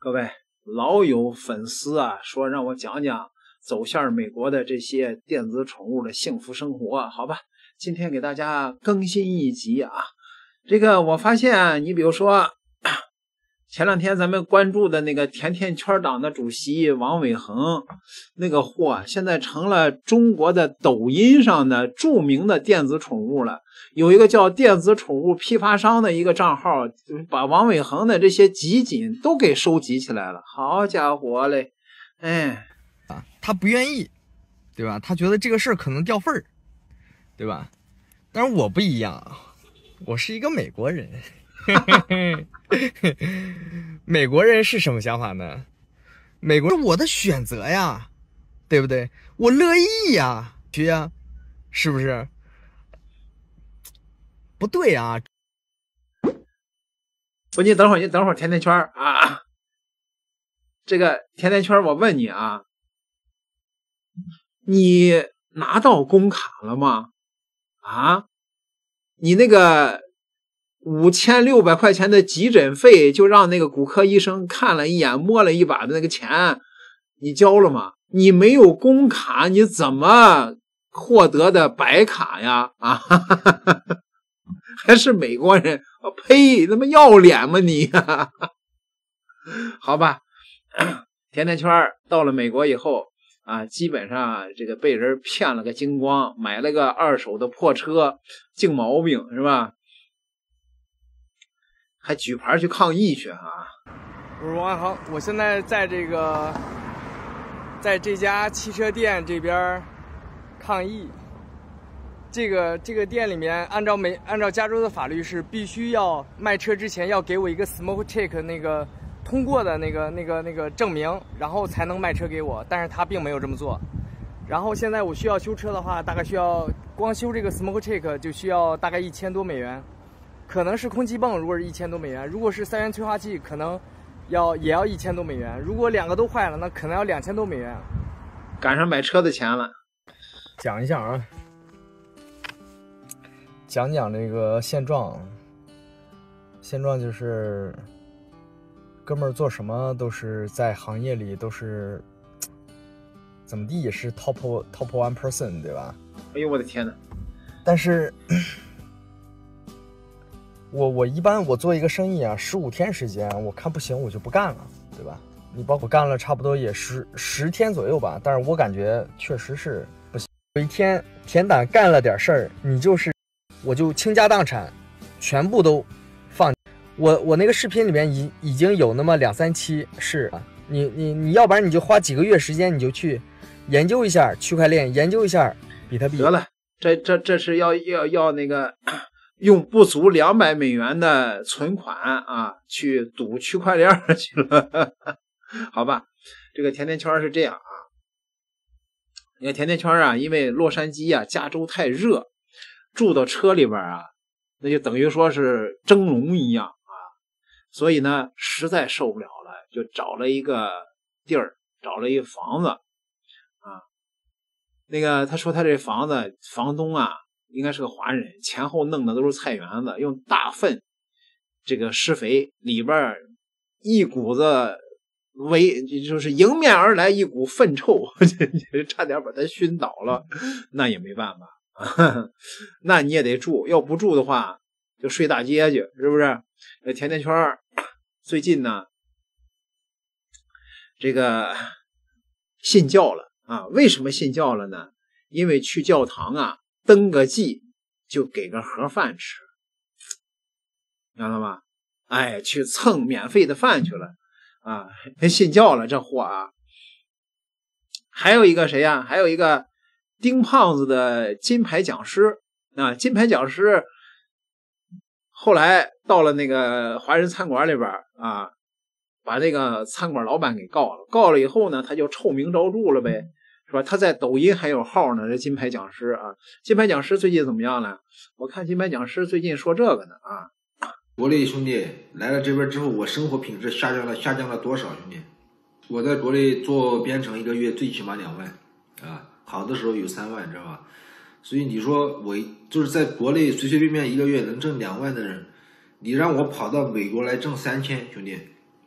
各位老有粉丝啊说让我讲讲走向美国的这些电子宠物的幸福生活，好吧，今天给大家更新一集啊。这个我发现你比如说前两天咱们关注的那个甜甜圈党的主席王伟恒，那个货现在成了中国的抖音上的著名的电子宠物了。有一个叫电子宠物批发商的一个账号，把王伟恒的这些集锦都给收集起来了。好家伙嘞， 他不愿意，对吧？他觉得这个事儿可能掉份儿，对吧？但是我不一样，我是一个美国人。美国人是什么想法呢？美国是我的选择呀，对不对？我乐意呀，去呀，是不是？不对啊！ 不，你等会儿，甜甜圈啊！这个甜甜圈，我问你啊，你拿到工卡了吗？啊，你那个5600块钱的急诊费，就让那个骨科医生看了一眼，摸了一把的那个钱，你交了吗？你没有工卡，你怎么获得的白卡呀？啊！还是美国人，呸，他妈要脸吗你呀？好吧，甜甜圈到了美国以后啊，基本上这个被人骗了个精光，买了个二手的破车，净毛病是吧？还举牌去抗议去啊！ 我是王爱航，我现在在这家汽车店这边抗议。这个店里面按照加州的法律是必须要卖车之前要给我一个 smoke check 那个通过的那个证明，然后才能卖车给我，但是他并没有这么做。然后现在我需要修车的话，大概需要光修这个 smoke check 就需要大概1000多美元，可能是空气泵如果是1000多美元，如果是3元催化剂可能也要1000多美元，如果两个都坏了那可能要2000多美元， 赶上买车的钱了。 讲一下啊，讲这个现状就是哥们儿做什么都是在行业里都是怎么地也是 top 1%， 对吧？ 哎呦我的天哪！ 但是我一般我做一个生意啊，15天时间我看不行我就不干了，对吧？你包括干了差不多也10天左右吧，但是我感觉确实是不行。有一天田胆干了点事儿，我就倾家荡产，全部都放。我那个视频里面已经有那么2-3期是啊，你要不然你就花几个月时间，你就去研究一下区块链，研究一下比特币。 得了，这是要那个用不足200美元的存款啊去赌区块链去了。好吧，这个甜甜圈是这样啊，那个甜甜圈啊，因为洛杉矶啊加州太热，住到车里边啊，那就等于说是蒸笼一样啊，所以呢实在受不了了，就找了一个地儿，找了一个房子啊。那个他说他这房子房东啊应该是个华人，前后弄的都是菜园子，用大粪这个施肥，里边一股子就是迎面而来一股粪臭，差点把他熏倒了，那也没办法。那你也得住，要不住的话就睡大街去，是不是？甜甜圈最近呢这个信教了啊，为什么信教了呢？因为去教堂啊登个记就给个盒饭吃，明白了吗？哎，去蹭免费的饭去了啊，信教了这货啊。还有一个谁呀？还有一个丁胖子的金牌讲师啊，金牌讲师后来到了那个华人餐馆里边啊，把那个餐馆老板给告了以后呢，他就臭名昭著了呗，是吧？他在抖音还有号呢，这金牌讲师啊。金牌讲师最近怎么样了？我看金牌讲师最近说这个呢啊， 国内兄弟来了这边之后，我生活品质下降了多少？兄弟，我在国内做编程一个月最起码2万啊，好的时候有3万，知道吧？所以你说我就是在国内随随便便一个月能挣2万的人，你让我跑到美国来挣3000，兄弟，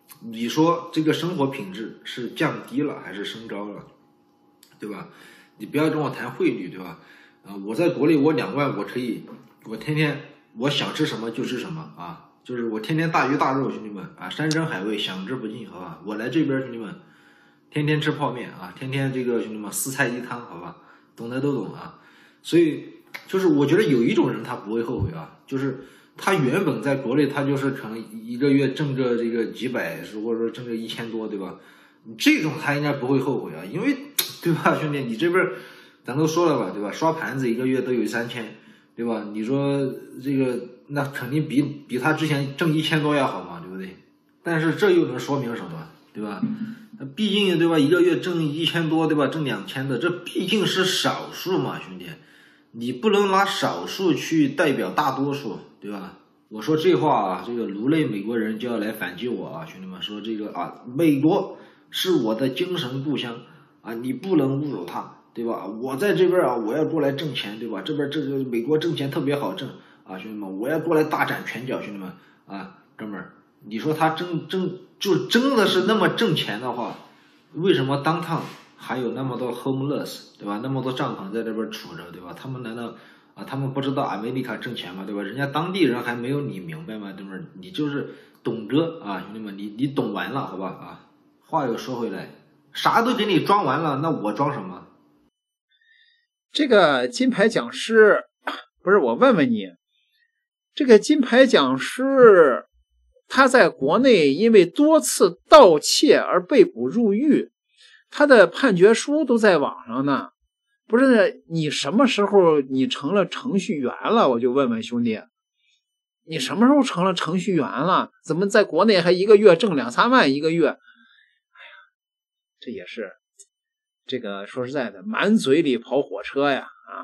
你说这个生活品质是降低了还是升高了，对吧？你不要跟我谈汇率，对吧？我在国内我2万我可以，我天天我想吃什么就吃什么啊，就是我天天大鱼大肉，兄弟们啊，山珍海味享之不尽，好吧？我来这边兄弟们，天天吃泡面啊，天天这个兄弟们4菜1汤，好吧？懂的都懂啊。所以就是我觉得有一种人他不会后悔啊，就是他原本在国内他就是可能一个月挣个这个几百，或者说挣个1000多，对吧？这种他应该不会后悔啊，因为对吧，兄弟，你这边咱都说了吧，对吧？刷盘子一个月都有3000，对吧？你说这个那肯定比他之前挣1000多要好嘛，对不对？但是这又能说明什么，对吧？毕竟对吧，一个月挣1000多，对吧？挣2000的，这毕竟是少数嘛，兄弟，你不能拿少数去代表大多数，对吧？我说这话啊，这个奴类美国人就要来反击我啊，兄弟们，说这个啊，美国是我的精神故乡啊，你不能侮辱它，对吧？我在这边啊，我要过来挣钱，对吧？这边这个美国挣钱特别好挣啊，兄弟们，我要过来大展拳脚，兄弟们啊，哥们儿，你说他就真的是那么挣钱的话，为什么downtown还有那么多 homeless， 对吧？那么多帐篷在这边杵着，对吧？他们难道啊，他们不知道阿美利卡挣钱吗？对吧？人家当地人还没有你明白吗？对不对？你就是懂得啊，兄弟们，你懂完了，好吧啊。话又说回来，啥都给你装完了，那我装什么？ 这个金牌讲师，不是，我问问你，这个金牌讲师他在国内因为多次盗窃而被捕入狱，他的判决书都在网上呢。不是，你什么时候你成了程序员了？我就问问兄弟，你什么时候成了程序员了？怎么在国内还一个月挣2-3万一个月？这也是这个说实在的，满嘴里跑火车呀啊！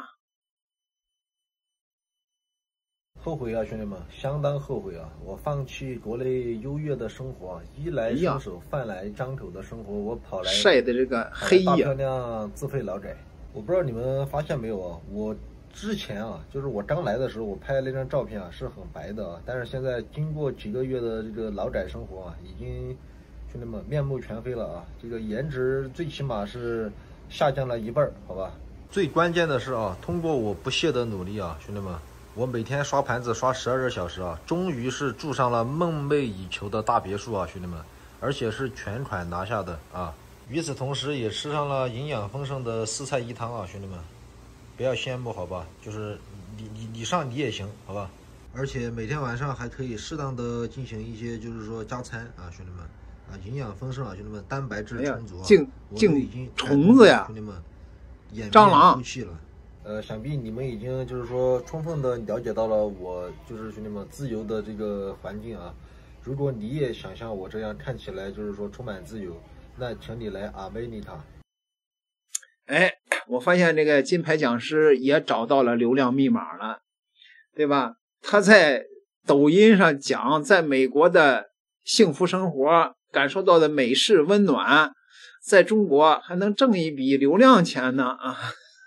后悔啊，兄弟们，相当后悔啊！我放弃国内优越的生活，衣来伸手、饭来张口的生活，我跑来晒的这个黑大漂亮自费劳宅。我不知道你们发现没有啊？我之前啊，就是我刚来的时候，我拍的那张照片啊是很白的啊，但是现在经过几个月的这个劳宅生活啊，已经兄弟们面目全非了啊！这个颜值最起码是下降了1半，好吧？最关键的是啊，通过我不懈的努力啊，兄弟们，我每天刷盘子刷12个小时啊，终于是住上了梦寐以求的大别墅啊，兄弟们，而且是全款拿下的啊！与此同时，也吃上了营养丰盛的4菜1汤啊，兄弟们，不要羡慕好吧？就是你上你也行，好吧？而且每天晚上还可以适当的进行一些就是说加餐啊，兄弟们啊，营养丰盛啊，兄弟们，蛋白质充足啊， 净虫子呀， 兄弟们， 蟑螂出气了。想必你们已经就是说充分的了解到了我就是兄弟们自由的这个环境啊。如果你也想像我这样看起来就是说充满自由，那请你来阿美尼卡。 哎，我发现这个金牌讲师也找到了流量密码了，对吧？他在抖音上讲在美国的幸福生活，感受到的美式温暖，在中国还能挣一笔流量钱呢啊！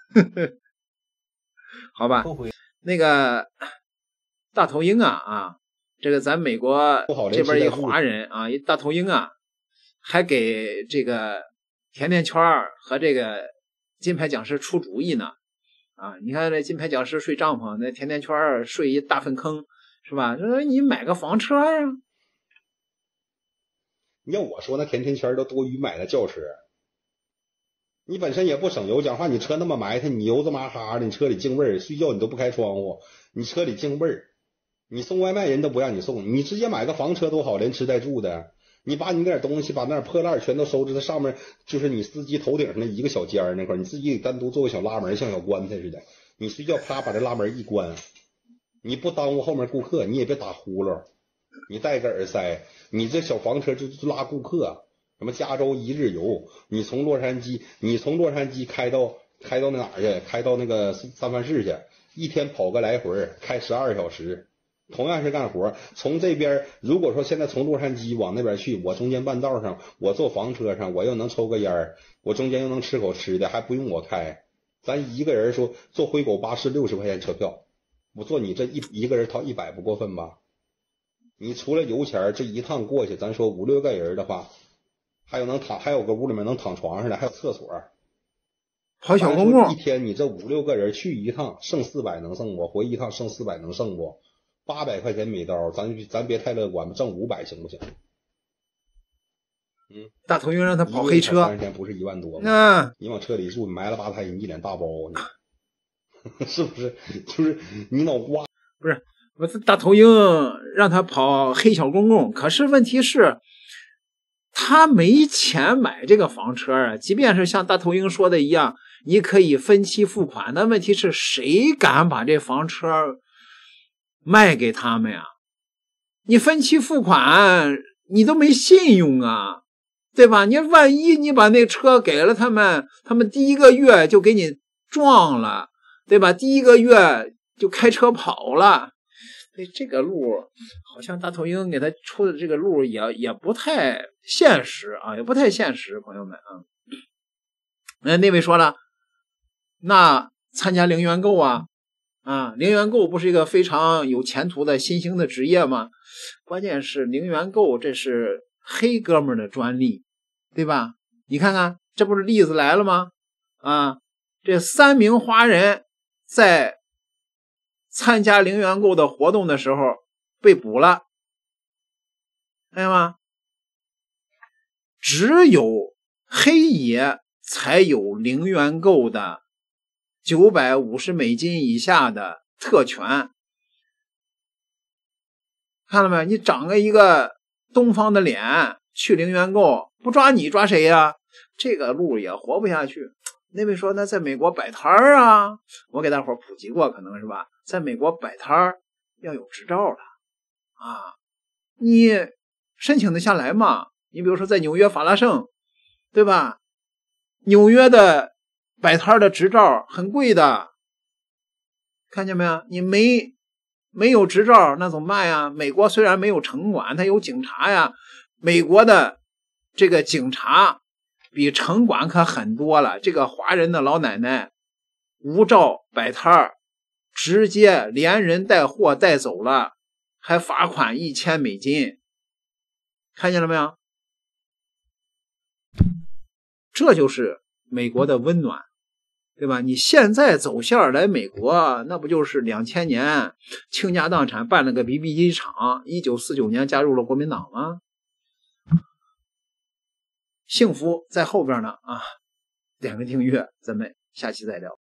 好吧，那个大头鹰啊，这个咱美国这边一华人啊，一大头鹰啊，还给这个甜甜圈和这个金牌讲师出主意呢啊！你看这金牌讲师睡帐篷，那甜甜圈睡一大粪坑，是吧？说你买个房车啊！ 要我说，那甜甜圈都多余买的轿车。你本身也不省油，讲话你车那么埋汰，你油子麻哈的，你车里净味儿，睡觉你都不开窗户，你车里净味儿，你送外卖人都不让你送，你直接买个房车多好，连吃带住的。你把你那点东西，把那破烂全都收拾，它上面就是你司机头顶上的一个小尖儿那块，你自己单独做个小拉门，像小棺材似的。你睡觉啪把这拉门一关，你不耽误后面顾客，你也别打呼噜，你带个耳塞，你这小房车就拉顾客。什么加州一日游，你从洛杉矶开到那哪儿去？开到那个三藩市去，一天跑个来回，开12小时，同样是干活。从这边如果说现在从洛杉矶往那边去，我中间半道上，我坐房车上，我又能抽个烟，我中间又能吃口吃的，还不用我开。咱一个人说坐灰狗巴士60块钱车票，我坐你这一个人掏100不过分吧？ 你除了油钱，这一趟过去，咱说5、6个人的话，还有个屋里面能躺床上的，还有厕所。 跑小公共一天你这5、6个人去一趟，剩400能剩不？回一趟剩400能剩不？800块钱每刀，咱别太乐观，挣500行不行？ 大头鹰让他跑黑车 ，30天不是1万多吗？你往车里住，埋了8胎，你一脸大包呢，是不是？就是你脑瓜不是。我这大头鹰让他跑黑小公共，可是问题是，他没钱买这个房车啊。即便是像大头鹰说的一样，你可以分期付款，但问题是谁敢把这房车卖给他们呀？你分期付款，你都没信用啊，对吧？你万一你把那车给了他们第一个月就给你撞了，对吧？第一个月就开车跑了。所以这个路好像大头鹰给他出的这个路也不太现实啊，也不太现实，朋友们啊。那位说了，那参加零元购啊，零元购不是一个非常有前途的新兴的职业吗？关键是零元购这是黑哥们儿的专利，对吧？你看看，这不是例子来了吗？这3名华人在参加零元购的活动的时候被捕了，看见吗？只有黑爷才有零元购的950美金以下的特权，看到没有？你长个一个东方的脸去零元购，不抓你抓谁呀？这个路也活不下去。那位说，那在美国摆摊儿啊，我给大伙普及过，可能是吧？在美国摆摊儿要有执照的你申请得下来吗？你比如说在纽约法拉盛，对吧？纽约的摆摊的执照很贵的，看见没有？你没有执照那怎么办呀？美国虽然没有城管，它有警察呀，美国的这个警察比城管可很多了。这个华人的老奶奶无照摆摊，直接连人带货带走了，还罚款1000美金，看见了没有？这就是美国的温暖，对吧？你现在走线来美国，那不就是2000年倾家荡产办了个 BB 机厂，1949年加入了国民党吗？幸福在后边呢点个订阅，咱们下期再聊。